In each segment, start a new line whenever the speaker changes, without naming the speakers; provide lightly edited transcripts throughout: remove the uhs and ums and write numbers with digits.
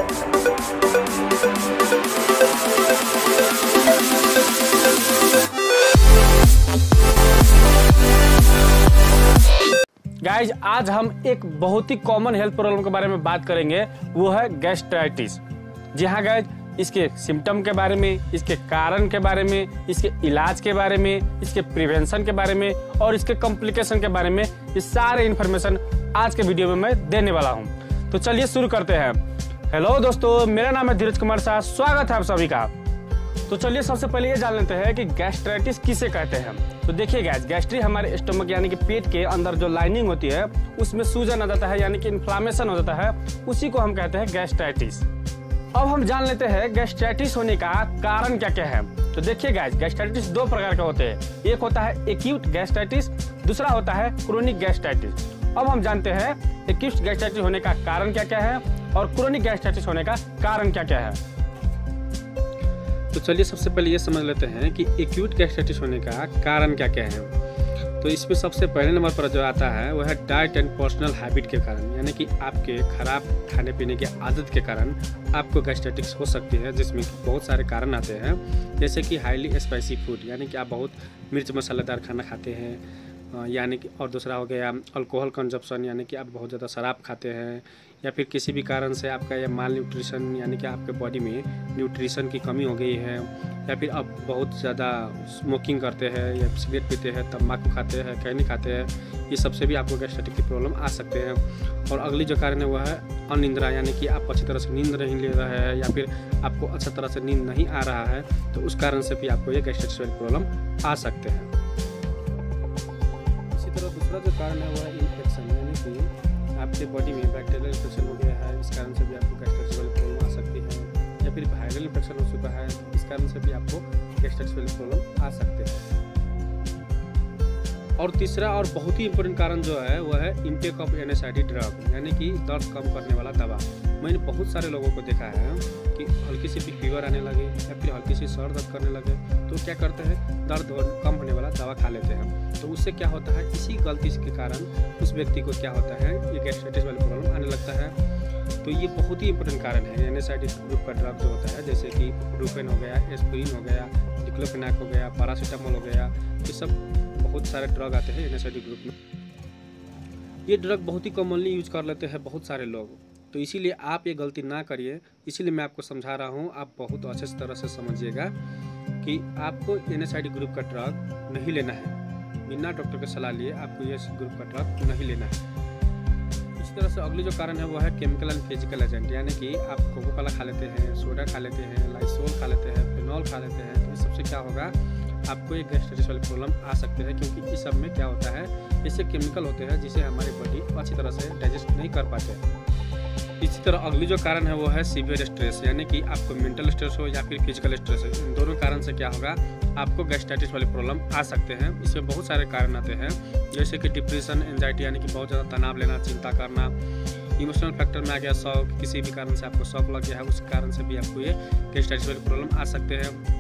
Guys आज हम एक बहुत ही कॉमन हेल्थ प्रॉब्लम के बारे में बात करेंगे, वो है गैस्ट्राइटिस। जी हाँ गाइज, इसके सिम्टम के बारे में, इसके कारण के बारे में, इसके इलाज के बारे में, इसके प्रिवेंशन के बारे में और इसके कॉम्प्लिकेशन के बारे में, ये सारे इन्फॉर्मेशन आज के वीडियो में मैं देने वाला हूँ। तो चलिए शुरू करते हैं। हेलो दोस्तों, मेरा नाम है धीरज कुमार शाह, स्वागत है आप सभी का। तो चलिए सबसे पहले ये जान लेते हैं कि गैस्ट्राइटिस किसे कहते हैं। तो देखिए गाइस, गैस्ट्रिक हमारे स्टमक यानी कि पेट के अंदर जो लाइनिंग होती है उसमें सूजन आ जाता है यानी कि इन्फ्लामेशन हो जाता है, उसी को हम कहते हैं गैस्ट्राइटिस। अब हम जान लेते हैं गैस्ट्राइटिस होने का कारण क्या क्या है। तो देखिए गाइस, गैस्ट्राइटिस दो प्रकार के होते हैं, एक होता है एक्यूट गैस्ट्राइटिस, दूसरा होता है क्रोनिक गैस्ट्राइटिस। अब हम जानते हैं एक्यूट गैस्ट्राइटिस होने का कारण क्या क्या है और क्रोनिक गैस्ट्राइटिस होने का कारण क्या क्या है। तो चलिए सबसे पहले ये समझ लेते हैं कि एक्यूट गैस्ट्राइटिस होने का कारण क्या क्या है। तो इसमें सबसे पहले नंबर पर जो आता है वह है डाइट एंड पर्सनल हैबिट के कारण, यानी कि आपके खराब खाने पीने की आदत के कारण आपको गैस्ट्राइटिस हो सकती है, जिसमें बहुत सारे कारण आते हैं, जैसे कि हाईली स्पाइसी फूड, यानी कि आप बहुत मिर्च मसालेदार खाना खाते हैं, यानी कि और दूसरा हो गया अल्कोहल कंजप्शन, यानी कि आप बहुत ज़्यादा शराब खाते हैं, या फिर किसी भी कारण से आपका यह माल न्यूट्रिशन यानी कि आपके बॉडी में न्यूट्रिशन की कमी हो गई है, या फिर आप बहुत ज़्यादा स्मोकिंग करते हैं या सिगरेट पीते हैं, तम्बाकू खाते हैं, खैनी खाते हैं, ये सबसे भी आपको गैस्ट्राइटिस की प्रॉब्लम आ सकते हैं। और अगली जो कारण है वह है अनिद्रा, यानी कि आप अच्छी तरह से नींद नहीं ले रहे हैं या फिर आपको अच्छा तरह से नींद नहीं आ रहा है, तो उस कारण से भी आपको ये गैस्ट्राइटिस वाली प्रॉब्लम आ सकते हैं। इसी तरह दूसरा जो कारण है वह है इन्फेक्शन, यानी कि आपके बॉडी में बैक्टीरियल इन्फेक्शन हो गया है, इस कारण से भी आपको गैस्ट्राइटिस वाली प्रॉब्लम आ सकती है, या फिर वायरल इन्फेक्शन हो चुका है, इस कारण से भी आपको गैस्ट्राइटिस वाली प्रॉब्लम आ सकते हैं। और तीसरा और बहुत ही इंपॉर्टेंट कारण जो है वह है इंटेक ऑफ एनएसआईडी ड्रग, यानी कि दर्द कम करने वाला दवा। मैंने बहुत सारे लोगों को देखा है कि हल्की सी भी फीवर आने लगे या फिर हल्की सी सर दर्द करने लगे तो क्या करते हैं, दर्द कम होने वाला दवा खा लेते हैं। तो उससे क्या होता है, इसी गलती के कारण उस व्यक्ति को क्या होता है, ये गैस्ट्राइटिस वाली प्रॉब्लम आने लगता है। तो ये बहुत ही इंपॉर्टेंट कारण है। एनएसआईडी ग्रुप का ड्रग जो होता है, जैसे कि इब्रुफेन हो गया, एस्पिरिन हो गया, डिक्लोफेनाक हो गया, पैरासीटामोल हो गया, ये सब बहुत सारे ड्रग आते हैं एनएसआईडी ग्रुप में। ये ड्रग बहुत ही कॉमनली यूज कर लेते हैं बहुत सारे लोग, तो इसीलिए आप ये गलती ना करिए, इसीलिए मैं आपको समझा रहा हूँ। आप बहुत अच्छे तरह से समझिएगा कि आपको एनएसआईडी ग्रुप का ड्रग नहीं लेना है, बिना डॉक्टर की सलाह लिए आपको ये ग्रुप का ड्रग नहीं लेना है। इसी तरह से अगली जो कारण है वो है केमिकल एंड फिजिकल एजेंट, यानी कि आप कोको कोला खा लेते हैं, सोडा खा लेते हैं, लाइसोल खा लेते हैं, फिनॉल खा लेते हैं, तो इस सबसे क्या होगा, आपको एक गैस्ट्राइटिस वाली प्रॉब्लम आ सकते हैं, क्योंकि इस सब में क्या होता है, इससे केमिकल होते हैं जिसे हमारी बॉडी अच्छी तरह से डाइजेस्ट नहीं कर पाते। इसी तरह अगली जो कारण है वो है सीवियर स्ट्रेस, यानी कि आपको मेंटल स्ट्रेस हो या फिर फिजिकल स्ट्रेस हो, इन दोनों कारण से क्या होगा, आपको गैस्ट्राइटिस वाली प्रॉब्लम आ सकते हैं। इसमें बहुत सारे कारण आते हैं, जैसे कि डिप्रेशन, एंजाइटी, यानी कि बहुत ज़्यादा तनाव लेना, चिंता करना, इमोशनल फैक्टर में आ गया शौक, किसी भी कारण से आपको शौक लग गया है, उस कारण से भी आपको ये गैस्ट्राइटिस वाली प्रॉब्लम आ सकते हैं।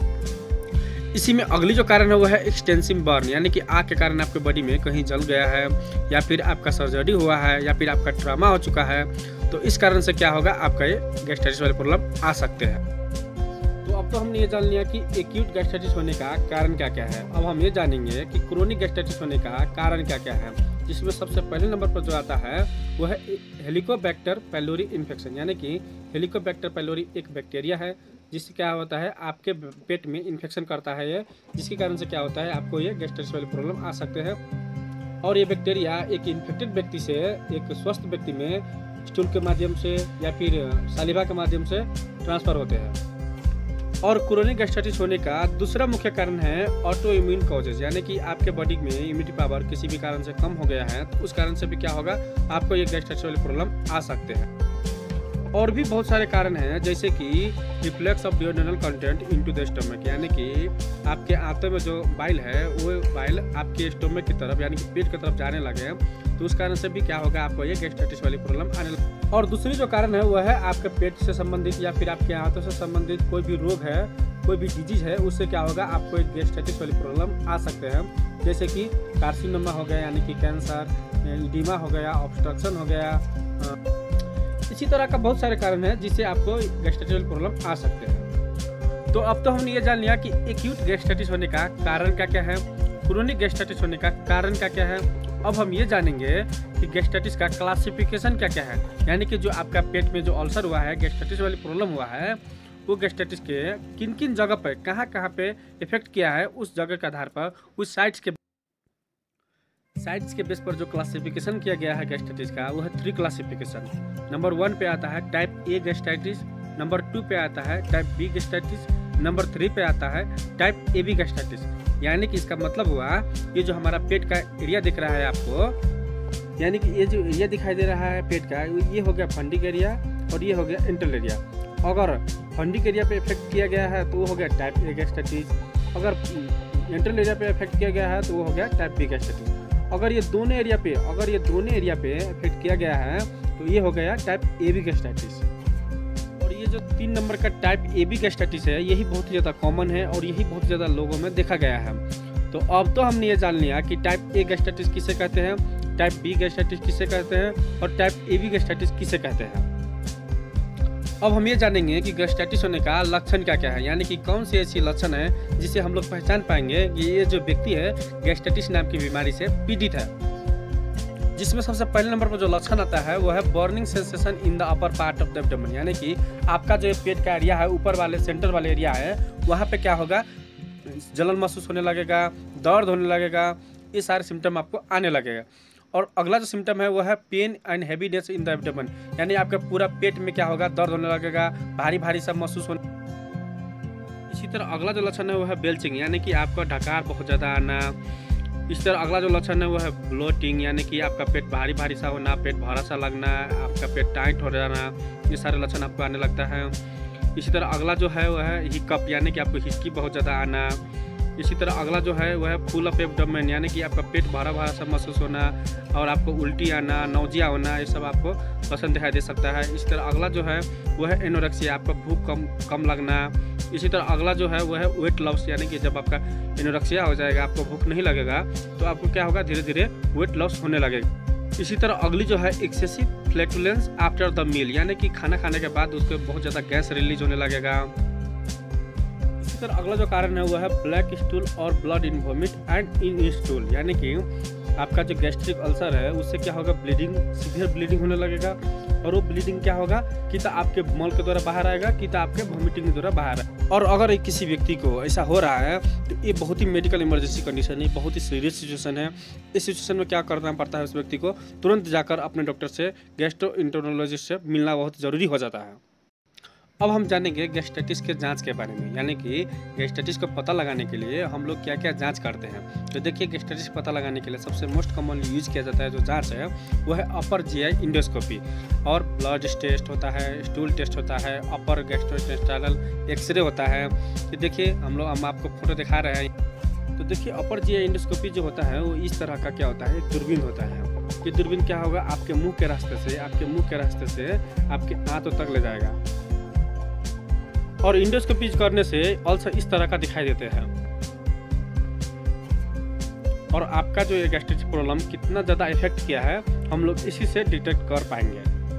इसी में अगली जो कारण है वो है एक्सटेंसिव बर्न, यानी कि आग के कारण आपके बॉडी में कहीं जल गया है, या फिर आपका सर्जरी हुआ है, या फिर आपका ट्रॉमा हो चुका है, तो इस कारण से क्या होगा, आपका ये गैस्ट्राइटिस वाली प्रॉब्लम आ सकते हैं। तो अब तो हमने ये जान लिया कि एक्यूट गैस्ट्राइटिस होने का कारण क्या क्या है। अब हम ये जानेंगे कि क्रोनिक गैस्ट्राइटिस होने का कारण क्या क्या है, जिसमें सबसे पहले नंबर पर जो आता है वो है हेलिकोबैक्टर पाइलोरी इन्फेक्शन, यानी कि हेलिकोबैक्टर पाइलोरी एक बैक्टीरिया है, जिससे क्या होता है, आपके पेट में इन्फेक्शन करता है ये, जिसके कारण से क्या होता है, आपको ये गैस्ट्राइटिस वाली प्रॉब्लम आ सकते हैं। और ये बैक्टीरिया एक इन्फेक्टेड व्यक्ति से एक स्वस्थ व्यक्ति में स्टूल के माध्यम से या फिर सालिवा के माध्यम से ट्रांसफर होते हैं। और क्रोनिक गैस्ट्राइटिस होने का दूसरा मुख्य कारण है ऑटो इम्यून कॉजेज, यानी कि आपके बॉडी में इम्यूनिटी पावर किसी भी कारण से कम हो गया है, तो उस कारण से भी क्या होगा, आपको ये गैस्ट्राइटिस वाली प्रॉब्लम आ सकते हैं। और भी बहुत सारे कारण हैं, जैसे कि reflux of duodenal content into the stomach, यानी कि आपके आंतों में जो बाइल है वो बाइल आपके स्टमक की तरफ यानी कि पेट की तरफ जाने लगे, तो उस कारण से भी क्या होगा, आपको ये गैस्ट्राइटिस वाली प्रॉब्लम आने लगे। और दूसरी जो कारण है वो है आपके पेट से संबंधित या फिर आपके आंतों से संबंधित कोई भी रोग है, कोई भी डिजीज है, उससे क्या होगा, आपको एक गैस्ट्राइटिस वाली प्रॉब्लम आ सकते हैं, जैसे कि कार्सिनोमा हो गया यानी कि कैंसर, इडीमा हो गया, ऑब्स्ट्रक्शन हो गया। इसी तरह का बहुत सारे कारण हैं जिससे आपको गैस्ट्राइटिस प्रॉब्लम आ सकते हैं। तो अब तो हमने ये जान लिया कि एक्यूट गैस्ट्राइटिस होने का कारण क्या क्या है, क्रोनिक गैस्ट्राइटिस होने का कारण क्या क्या है। अब हम ये जानेंगे कि गैस्ट्राइटिस का क्लासिफिकेशन क्या क्या है, यानी कि जो आपका पेट में जो अल्सर हुआ है, गैस्ट्राइटिस वाली प्रॉब्लम हुआ है, वो गैस्ट्राइटिस के किन किन जगह पर कहाँ पे इफेक्ट किया है, उस जगह के आधार पर उस साइट्स के बेस पर जो क्लासिफिकेशन किया गया है गैस्ट्राइटिस का, वो है 3 क्लासिफिकेशन। नंबर 1 पे आता है टाइप ए गैस्ट्राइटिस, नंबर 2 पे आता है टाइप बी गैस्ट्राइटिस, नंबर 3 पे आता है टाइप ए बी गैस्ट्राइटिस। यानी कि इसका मतलब हुआ ये जो हमारा पेट का एरिया दिख रहा है आपको, यानी कि ये जो एरिया दिखाई दे रहा है पेट का, ये हो गया फंडिक एरिया और ये हो गया इंटरनल एरिया। अगर फंडिक एरिया पे इफेक्ट किया गया है तो वो हो गया टाइप ए गैस्ट्राइटिस, अगर इंटरनल एरिया पे इफेक्ट किया गया है तो वो हो गया टाइप बी गैस्ट्राइटिस। अगर ये दोनों एरिया पे इफेक्ट किया गया है तो ये हो गया टाइप ए बी गैस्ट्राइटिस। और ये जो 3 नंबर का टाइप ए बी गैस्ट्राइटिस है, यही बहुत ही ज़्यादा कॉमन है और यही बहुत ज़्यादा लोगों में देखा गया है। तो अब तो हमने ये जान लिया कि टाइप ए गैस्ट्राइटिस किसे कहते हैं, टाइप बी गैस्ट्राइटिस किसे कहते हैं और टाइप ए बी गैस्ट्राइटिस किसे कहते हैं। अब हम ये जानेंगे कि गैस्ट्राइटिस होने का लक्षण क्या क्या है, यानी कि कौन सी ऐसी लक्षण है जिसे हम लोग पहचान पाएंगे कि ये जो व्यक्ति है गैस्ट्राइटिस नाम की बीमारी से पीड़ित है। जिसमें सबसे पहले नंबर पर जो लक्षण आता है वो है burning sensation in the upper part of the abdomen, यानी कि आपका जो पेट का एरिया है, ऊपर वाले सेंटर वाले एरिया है, वहाँ पे क्या होगा, जलन महसूस होने लगेगा, दर्द होने लगेगा, ये सारे सिम्टम आपको आने लगेगा। और अगला जो सिम्टम है वो है pain and heaviness in the abdomen, यानी आपके पूरा पेट में क्या होगा, दर्द होने लगेगा, भारी भारी सब महसूस होने। इसी तरह अगला जो लक्षण है वो है बेल्चिंग, यानी कि आपका ढकार बहुत ज़्यादा आना। इस तरह अगला जो लक्षण है वो है ब्लोटिंग, यानी कि आपका पेट भारी भारी सा होना, पेट भरा सा लगना, आपका पेट टाइट हो जाना, ये सारे लक्षण आपको आने लगता है। इसी तरह अगला जो है वो है हिकअप, यानी कि आपको हिचकी बहुत ज़्यादा आना। इसी तरह अगला जो है वह है फुल ऑफ एब्डोमेन, यानी कि आपका पेट भरा भरा सा महसूस होना और आपको उल्टी आना, नौजिया होना, ये सब आपको लक्षण दिखाई दे सकता है। इसी तरह अगला जो है वह है एनोरेक्सिया, आपका भूख कम लगना। इसी तरह अगला जो है वह है वेट लॉस, यानी कि जब आपका एनोरेक्सिया हो जाएगा, आपको भूख नहीं लगेगा, तो आपको क्या होगा, धीरे धीरे वेट लॉस होने लगेगा। इसी तरह अगली जो है excessive flatulence after the meal, यानी कि खाना खाने के बाद उसको बहुत ज़्यादा गैस रिलीज होने लगेगा। इसी तरह अगला जो कारण है वो है ब्लैक स्टूल और blood in vomit and in stool, यानी कि आपका जो गैस्ट्रिक अल्सर है उससे क्या होगा, ब्लीडिंग, सीवियर ब्लीडिंग होने लगेगा। और वो ब्लीडिंग क्या होगा, कि तो आपके मल के द्वारा बाहर आएगा, कि तो आपके वोमिटिंग के द्वारा बाहर आएगा। और अगर किसी व्यक्ति को ऐसा हो रहा है तो ये बहुत ही मेडिकल इमरजेंसी कंडीशन है, बहुत ही सीरियस सिचुएशन है। इस सिचुएशन में क्या करना पड़ता है, उस व्यक्ति को तुरंत जाकर अपने डॉक्टर से, गैस्ट्रोएंटेरोलॉजिस्ट से मिलना बहुत ज़रूरी हो जाता है। अब हम जानेंगे गैस्ट्राइटिस के जांच के बारे में, यानी कि गैस्ट्राइटिस को पता लगाने के लिए हम लोग क्या क्या जांच करते हैं। तो देखिए, गैस्ट्राइटिस पता लगाने के लिए सबसे मोस्ट कॉमनली यूज किया जाता है जो जांच है वो है अपर जीआई इंडोस्कोपी, और ब्लड टेस्ट होता है, स्टूल टेस्ट होता है, अपर गैस्ट्रोइंटेस्टाइनल एक्सरे होता है। तो देखिए हम आपको फोटो दिखा रहे हैं। तो देखिए अपर जीआई इंडोस्कोपी जो होता है वो इस तरह का क्या होता है, एक दूरबीन होता है। ये दूरबीन क्या होगा, आपके मुँह के रास्ते से आपके आंतों तक ले जाएगा, और इंडोस्कोपी करने से अल्सर इस तरह का दिखाई देते हैं। और आपका जो ये गैस्ट्रिक प्रॉब्लम कितना ज़्यादा इफेक्ट किया है, हम लोग इसी से डिटेक्ट कर पाएंगे।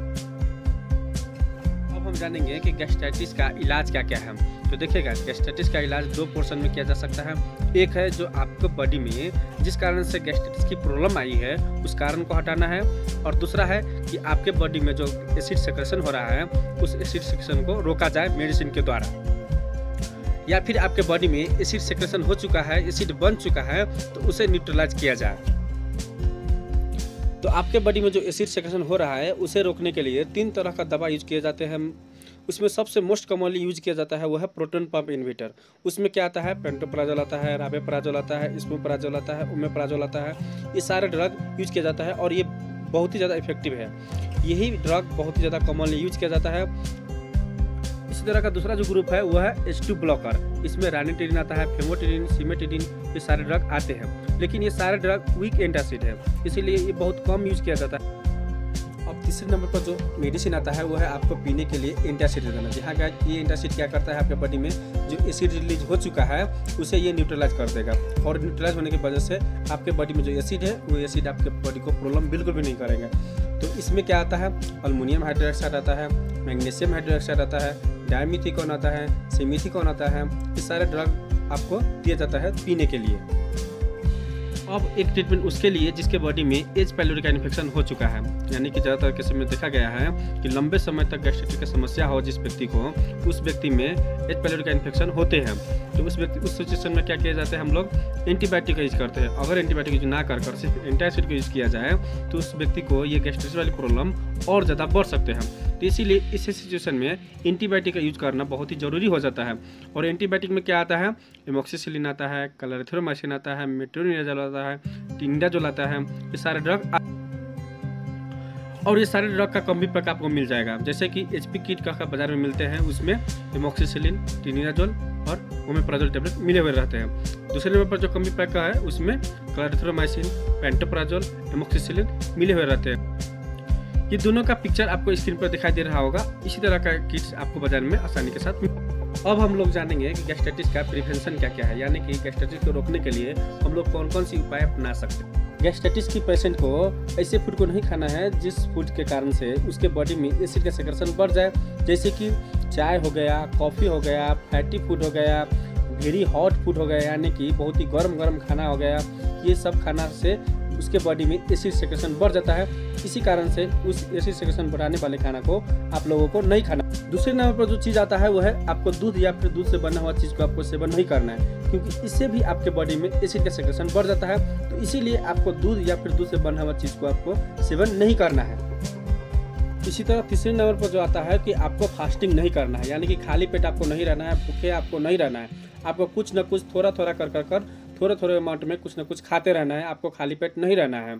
अब हम जानेंगे कि गैस्ट्राइटिस का इलाज क्या क्या है। तो देखिएगा, गैस्ट्राइटिस का इलाज 2 पोर्शन में किया जा सकता है। एक है जो आपको बॉडी में जिस कारण से गैस्ट्राइटिस की प्रॉब्लम आई है उस कारण को हटाना है, और दूसरा है कि आपके बॉडी में जो एसिड सेक्रेशन हो रहा है उस एसिड सेक्रेशन को रोका जाए मेडिसिन के द्वारा, या फिर आपके बॉडी में एसिड सेक्रेशन हो चुका है, एसिड बन चुका है, तो उसे न्यूट्रलाइज किया जाए। तो आपके बॉडी में जो एसिड सेक्रेशन हो रहा है उसे रोकने के लिए 3 तरह का दवा यूज किए जाते हैं। उसमें सबसे मोस्ट कॉमनली यूज किया जाता है वो है प्रोटॉन पंप इन्हिबिटर। उसमें क्या आता है, पेंटोप्राजोल आता है, राबेप्राजोल आता है, स्पोप्राजोल आता है, ओमेप्राजोल आता है। ये सारे ड्रग यूज किया जाता है और ये बहुत ही ज़्यादा इफेक्टिव है। यही ड्रग बहुत ही ज़्यादा कॉमनली यूज किया जाता है। इसी तरह का दूसरा जो ग्रुप है वो है H2 ब्लॉकर। इसमें रानिटिडिन आता है, फेमोटिडिन, सिमेटिडिन, ये सारे ड्रग आते हैं, लेकिन ये सारे ड्रग वीक एंटासिड है, इसीलिए ये बहुत कम यूज किया जाता है। अब तीसरे नंबर पर जो मेडिसिन आता है वो है आपको पीने के लिए एंटासिड देना। जहाँ का ये एंटासिड क्या करता है, आपके बॉडी में जो एसिड रिलीज हो चुका है उसे ये न्यूट्रलाइज कर देगा, और न्यूट्रलाइज होने की वजह से आपके बॉडी में जो एसिड है वो एसिड आपके बॉडी को प्रॉब्लम बिल्कुल भी नहीं करेगा। तो इसमें क्या आता है, अल्युमिनियम हाइड्रोक्साइड आता है, मैग्नीशियम हाइड्रोक्साइड आता है, डायमिथिकोन आता है, सिमिथिकोन आता है। ये सारे ड्रग आपको दिया जाता है पीने के लिए। अब एक ट्रीटमेंट उसके लिए जिसके बॉडी में एच पाइलोरी का इन्फेक्शन हो चुका है, यानी कि ज़्यादातर केस में देखा गया है कि लंबे समय तक गैस्ट्राइटिस की समस्या हो जिस व्यक्ति को, उस व्यक्ति में एच पाइलोरी का इन्फेक्शन होते हैं। तो उस सिचुएशन में क्या किया जाता है, हम लोग एंटीबायोटिक का यूज करते हैं। अगर एंटीबायोटिक यूज ना कर सिर्फ एंटासिड का यूज किया जाए तो उस व्यक्ति को ये गैस्ट्राइटिस वाली प्रॉब्लम और ज़्यादा बढ़ सकते हैं। तो इसीलिए इस सिचुएशन में एंटीबायोटिक का यूज करना बहुत ही ज़रूरी हो जाता है। और एंटीबायोटिक में क्या आता है, एमोक्सिसिलिन आता है, क्लोरेथियोमाइसिन आता है, मेट्रोनिडाजोल आता है, टिंडाजोल आता है। ये सारे ड्रग और ये सारे ड्रग का कॉम्बी पैक आपको मिल जाएगा, जैसे कि HP किट का बाजार में मिलते हैं। उसमें एमोक्सिसिलिन, टिंडाजोल और ओमेप्राजोल टैबलेट मिले हुए रहते हैं। दूसरे नंबर पर जो कॉम्बी पैक का है उसमें क्लोरेथियोमाइसिन, पेंटोप्राजोल, एमोक्सिसिलिन मिले हुए रहते हैं। ये दोनों का पिक्चर आपको स्क्रीन पर दिखाई दे रहा होगा। इसी तरह का किट्स आपको बाजार में आसानी के साथ अब हम लोग जानेंगे कि गैस्ट्राइटिस का प्रिवेंशन क्या क्या है, यानी कि गैस्ट्राइटिस को रोकने के लिए हम लोग कौन कौन सी उपाय अपना सकते हैं। गैस्ट्राइटिस की पेशेंट को ऐसे फूड को नहीं खाना है जिस फूड के कारण से उसके बॉडी में एसिड का सेक्रेशन बढ़ जाए, जैसे कि चाय हो गया, कॉफ़ी हो गया, फैटी फूड हो गया, वेरी हॉट फूड हो गया, यानी कि बहुत ही गर्म खाना हो गया। ये सब खाना से उसके बॉडी में एसिड सेक्रेशन बढ़ जाता है। इसी कारण से उस एसिड सेक्रेशन बढ़ाने वाले खाना को आप लोगों को नहीं खाना। दूसरे नंबर पर जो चीज़ आता है वो है आपको दूध या फिर दूध से बना हुआ चीज़ को आपको सेवन नहीं करना है, क्योंकि इससे भी आपके बॉडी में एसिड का सेक्रेशन बढ़ जाता है। तो इसीलिए आपको दूध या फिर दूध से बना हुआ चीज़ को आपको सेवन नहीं करना है। इसी तरह तीसरे नंबर पर जो आता है कि आपको फास्टिंग नहीं करना है, यानी कि खाली पेट आपको नहीं रहना है, भूखे आपको नहीं रहना है। आपको कुछ न कुछ थोड़ा थोड़ा कर थोड़े अमाउंट में कुछ न कुछ खाते रहना है, आपको खाली पेट नहीं रहना है।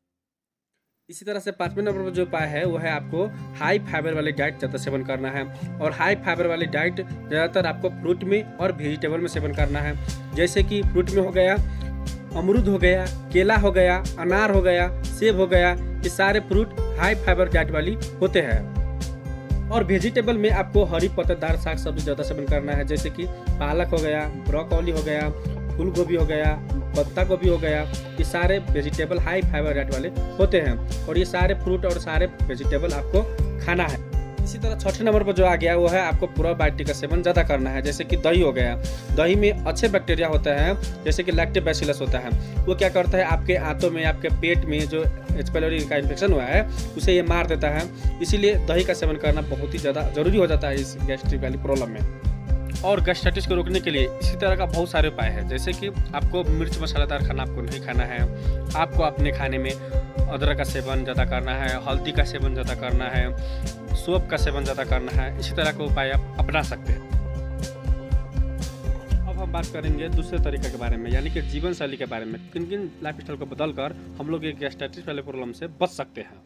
इसी तरह से पांचवें नंबर पर जो उपाय है वो है आपको हाई फाइबर वाली डाइट ज़्यादा सेवन करना है। और हाई फाइबर वाली डाइट ज़्यादातर आपको फ्रूट में और वेजिटेबल में सेवन करना है, जैसे कि फ्रूट में हो गया अमरूद हो गया, केला हो गया, अनार हो गया, सेब हो गया। ये सारे फ्रूट हाई फाइबर डाइट वाली होते हैं। और वेजिटेबल में आपको हरी पत्तेदार साग सब्जी ज़्यादा सेवन करना है, जैसे कि पालक हो गया, ब्रोकोली हो गया, फूल गोभी हो गया, पत्ता गोभी हो गया। ये सारे वेजिटेबल हाई फाइबर डाइट वाले होते हैं और ये सारे फ्रूट और सारे वेजिटेबल आपको खाना है। इसी तरह छठे नंबर पर जो आ गया वो है आपको प्रोबायोटिक का सेवन ज़्यादा करना है, जैसे कि दही हो गया। दही में अच्छे बैक्टीरिया होते हैं, जैसे कि लैक्टोबैसिलस होता है। वो क्या करता है, आपके आंतों में, आपके पेट में जो एच पाइलोरी का इन्फेक्शन हुआ है उसे ये मार देता है। इसीलिए दही का सेवन करना बहुत ही ज़्यादा ज़रूरी हो जाता है इस गैस्ट्रिक वाली प्रॉब्लम में। और गैस्ट्राइटिस को रोकने के लिए इसी तरह का बहुत सारे उपाय हैं, जैसे कि आपको मिर्च मसालेदार खाना आपको नहीं खाना है, आपको अपने खाने में अदरक का सेवन ज़्यादा करना है, हल्दी का सेवन ज़्यादा करना है, सौंफ का सेवन ज़्यादा करना है। इसी तरह के उपाय आप अपना सकते हैं। अब हम बात करेंगे दूसरे तरीके के बारे में, यानी कि जीवन शैली के बारे में, किन किन लाइफ स्टाइल को बदल कर हम लोग एक गैस्ट्राइटिस वाले प्रॉब्लम से बच सकते हैं।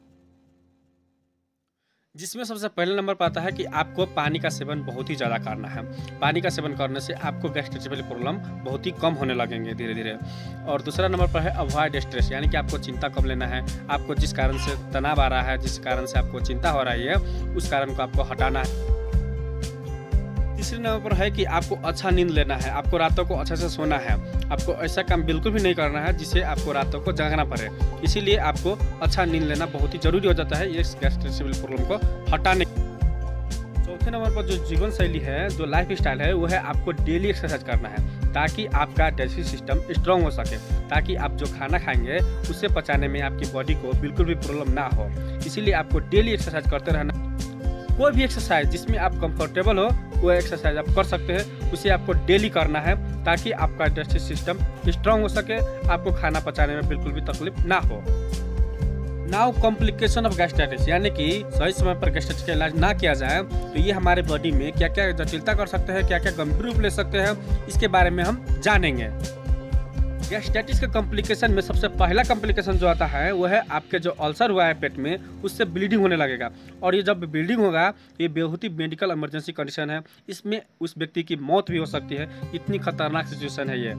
जिसमें सबसे पहले नंबर पर आता है कि आपको पानी का सेवन बहुत ही ज़्यादा करना है। पानी का सेवन करने से आपको गैस्ट्राइटिस वाली प्रॉब्लम बहुत ही कम होने लगेंगे धीरे धीरे। और दूसरा नंबर पर है अवॉइड स्ट्रेस, यानी कि आपको चिंता कम लेना है। आपको जिस कारण से तनाव आ रहा है, जिस कारण से आपको चिंता हो रही है, उस कारण को आपको हटाना है। तीसरे नंबर पर है कि आपको अच्छा नींद लेना है, आपको रातों को अच्छे से सोना है। आपको ऐसा काम बिल्कुल भी नहीं करना है जिससे आपको रातों को जागना पड़े। इसीलिए आपको अच्छा नींद लेना बहुत ही जरूरी हो जाता है इस गैस्ट्राइटिस प्रॉब्लम को हटाने। चौथे नंबर पर जो जीवन शैली है, जो लाइफ स्टाइल है, वो है आपको डेली एक्सरसाइज करना है, ताकि आपका डाइजेस्टिव सिस्टम स्ट्रांग हो सके, ताकि आप जो खाना खाएंगे उससे पचाने में आपकी बॉडी को बिल्कुल भी प्रॉब्लम ना हो। इसीलिए आपको डेली एक्सरसाइज करते रहना। कोई भी एक्सरसाइज जिसमें आप कंफर्टेबल हो वो एक्सरसाइज आप कर सकते हैं, उसे आपको डेली करना है, ताकि आपका डाइजेस्टिव सिस्टम स्ट्रांग हो सके, आपको खाना पचाने में बिल्कुल भी तकलीफ ना हो। नाउ कॉम्प्लिकेशन ऑफ गैस्ट्राइटिस, यानी कि सही समय पर गैस्ट्राइटिस का इलाज ना किया जाए तो ये हमारे बॉडी में क्या क्या जटिलता कर सकते हैं, क्या क्या गंभीर रूप ले सकते हैं, इसके बारे में हम जानेंगे। गैस्ट्राइटिस के कॉम्प्लिकेशन में सबसे पहला कॉम्प्लिकेशन जो आता है वो है आपके जो अल्सर हुआ है पेट में, उससे ब्लीडिंग होने लगेगा। और ये जब ब्लीडिंग होगा ये बहुत ही मेडिकल इमरजेंसी कंडीशन है, इसमें उस व्यक्ति की मौत भी हो सकती है। इतनी खतरनाक सिचुएशन है ये।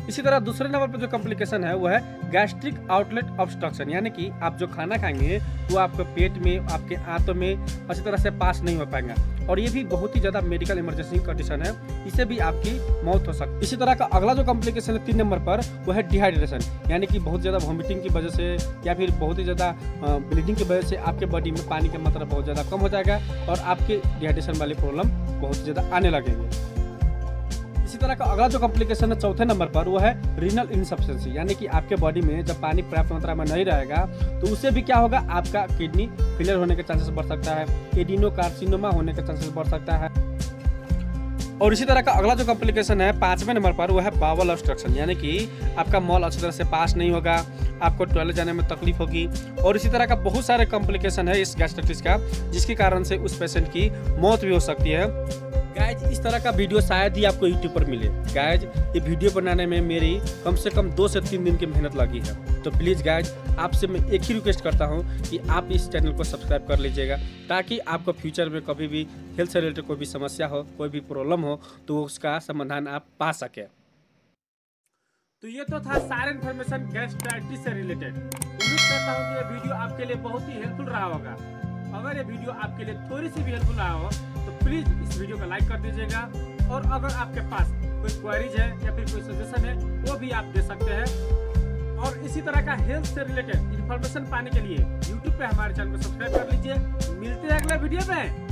इसी तरह दूसरे नंबर पर जो कॉम्प्लिकेशन है वो है गैस्ट्रिक आउटलेट ऑब्स्ट्रक्शन, यानी कि आप जो खाना खाएंगे वो आपके पेट में, आपके आंतों में अच्छी तरह से पास नहीं हो पाएगा और ये भी बहुत ही ज़्यादा मेडिकल इमरजेंसी कंडीशन है, इससे भी आपकी मौत हो सकती है। इसी तरह का अगला जो कॉम्प्लिकेशन है 3 नंबर पर वो है डिहाइड्रेशन, यानी कि बहुत ज़्यादा वॉमिटिंग की वजह से या फिर बहुत ही ज़्यादा ब्लीडिंग की वजह से आपके बॉडी में पानी की मात्रा बहुत ज़्यादा कम हो जाएगा और आपके डिहाइड्रेशन वाली प्रॉब्लम बहुत ज़्यादा आने लगेंगे। इसी तरह का अगला जो कॉम्प्लिकेशन है चौथे नंबर पर वो है रीनल इनसफिशिएंसी, यानी कि आपके बॉडी में जब पानी पर्याप्त मात्रा में नहीं रहेगा तो उससे भी क्या होगा, आपका किडनी फेलियर होने के चांसेस बढ़ सकता है, एडिनोकार्सिनोमा होने के चांसेस बढ़ सकता है। और इसी तरह का अगला जो कॉम्प्लिकेशन है 5वें नंबर पर वो है बावल ऑब्स्ट्रक्शन, यानी कि आपका मॉल अच्छी तरह से पास नहीं होगा, आपको टॉयलेट जाने में तकलीफ होगी। और इसी तरह का बहुत सारे कॉम्प्लिकेशन है इस गैस्ट्राइटिस का, जिसके कारण से उस पेशेंट की मौत भी हो सकती है। गाइज इस तरह का वीडियो शायद ही आपको यूट्यूब पर मिले। गाइज ये वीडियो बनाने में मेरी कम से कम 2 से 3 दिन की मेहनत लगी है, तो प्लीज़ गाइज आपसे मैं एक ही रिक्वेस्ट करता हूँ कि आप इस चैनल को सब्सक्राइब कर लीजिएगा, ताकि आपको फ्यूचर में कभी भी हेल्थ से रिलेटेड कोई भी समस्या हो, कोई भी प्रॉब्लम हो तो उसका समाधान आप पा सकें। तो ये तो था सारा इन्फॉर्मेशन गैस्ट्राइटिस से रिलेटेड। उम्मीद करता हूँ कि ये वीडियो आपके लिए बहुत ही हेल्पफुल रहा होगा। अगर ये वीडियो आपके लिए थोड़ी सी भी हेल्पफुल रहा हो तो प्लीज़ इस वीडियो को लाइक कर दीजिएगा, और अगर आपके पास कोई क्वेरीज है या फिर कोई सजेशन है वो भी आप दे सकते हैं। और इसी तरह का हेल्थ से रिलेटेड इन्फॉर्मेशन पाने के लिए यूट्यूब पे हमारे चैनल को सब्सक्राइब कर लीजिए। मिलते हैं अगले वीडियो में।